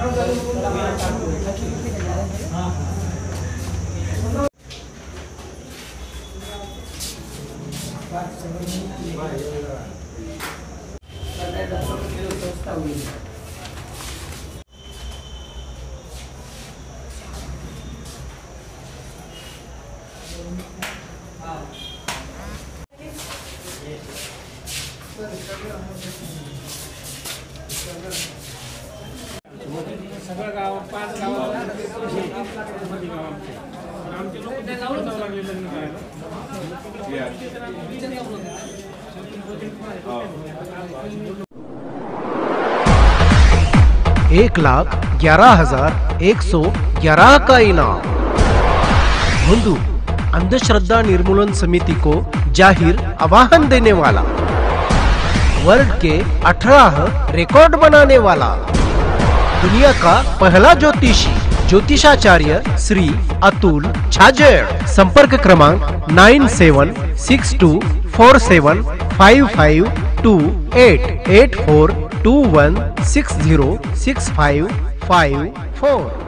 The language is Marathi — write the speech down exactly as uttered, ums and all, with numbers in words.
सगळं गाव पाच गावात आमचे लोक त्या गावाला जाऊ लागले लग्न करायला. एक लाख ग्यारह हजार एक सौ ग्यारह का इनाम। हिंदू अंधश्रद्धा निर्मूलन समिति को जाहिर आह्वान देने वाला, वर्ल्ड के अठारह रिकॉर्ड बनाने वाला, दुनिया का पहला ज्योतिषी ज्योतिषाचार्य श्री अतुल छाजेड़। संपर्क क्रमांक nine seven six two four seven five five two eight eight four two one six zero six five five four.